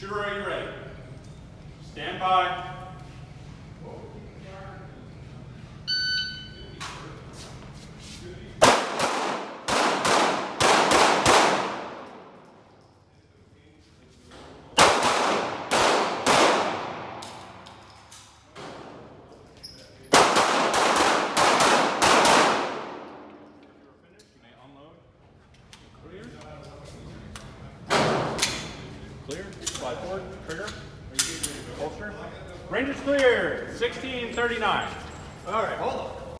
Shooter, are you ready? Stand by. Clear. Slide forward. Trigger. Holster. Range is clear. 1639. All right, hold on.